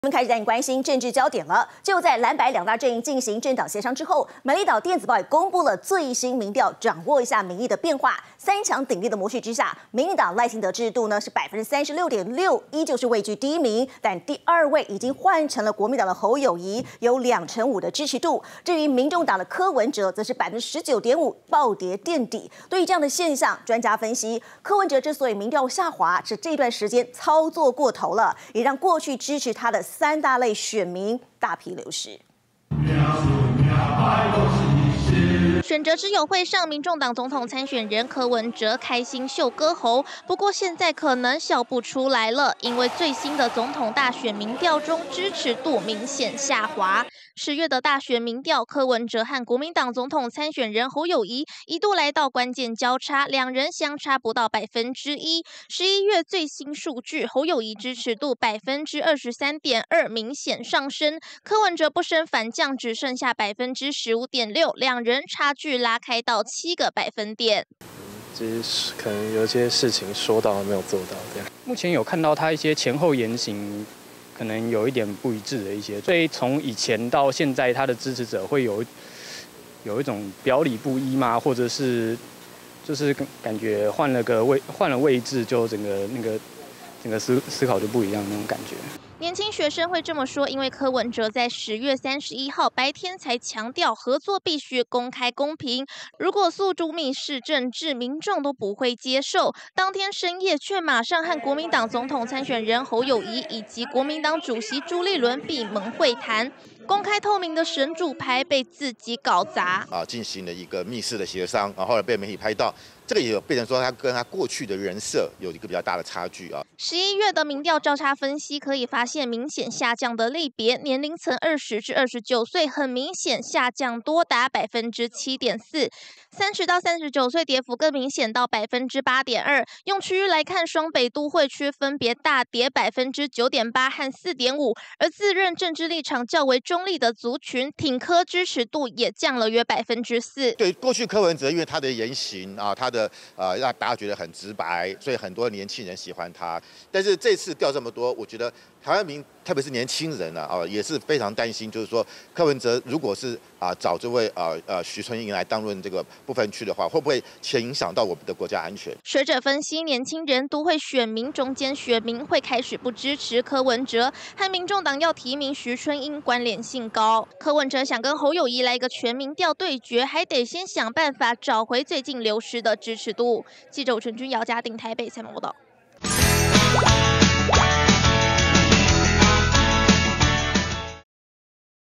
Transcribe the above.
我们开始带你关心政治焦点了。就在蓝白两大阵营进行政党协商之后，美丽岛电子报也公布了最新民调，掌握一下民意的变化。三强鼎立的模式之下，民进党赖清德支持度呢是36.6%，依旧是位居第一名。但第二位已经换成了国民党的侯友宜，有2成5的支持度。至于民众党的柯文哲，则是19.5%，暴跌垫底。对于这样的现象，专家分析，柯文哲之所以民调下滑，是这段时间操作过头了，也让过去支持他的3大类选民大批流失。 选择之友会上，民众党总统参选人柯文哲开心秀歌喉，不过现在可能笑不出来了，因为最新的总统大选民调中支持度明显下滑。10月的大选民调，柯文哲和国民党总统参选人侯友宜一度来到关键交叉，两人相差不到1%。11月最新数据，侯友宜支持度23.2%，明显上升，柯文哲不升反降，只剩下15.6%，两人差距拉开到7个百分点。 就是可能有些事情说到没有做到这样。目前有看到他一些前后言行，可能有一点不一致的一些，所以从以前到现在，他的支持者会有一种表里不一吗？或者是就是感觉换了位置，就整个思考就不一样那种感觉。 年轻学生会这么说，因为柯文哲在10月31号白天才强调合作必须公开公平，如果诉诸密室政治，民众都不会接受。当天深夜却马上和国民党总统参选人侯友宜以及国民党主席朱立伦闭门会谈。公开透明的神主牌被自己搞砸进行了一个密室的协商，后来被媒体拍到，这个也有变成说他跟他过去的人设有一个比较大的差距啊。 11月的民调交叉分析可以发现，明显下降的类别年龄层20至29岁，很明显下降多达7.4%，30到39岁跌幅更明显到8.2%。用区域来看，双北都会区分别大跌9.8%和4.5%，而自认政治立场较为中立的族群，挺柯支持度也降了约4%。 对，过去柯文哲因为他的言行他的让大家觉得很直白，所以很多年轻人喜欢他。但是这次掉这么多，我觉得台湾民特别是年轻人也是非常担心，就是说柯文哲如果是找这位徐春英来担任这个不分区的话，会不会先影响到我们的国家安全？ 学者分析，年轻人都会选民中间选民会开始不支持柯文哲，和民众党要提名徐春英关联性高。柯文哲想跟侯友宜来一个全民调对决，还得先想办法找回最近流失的支持度。记者陈君瑶嘉定台北采访报道。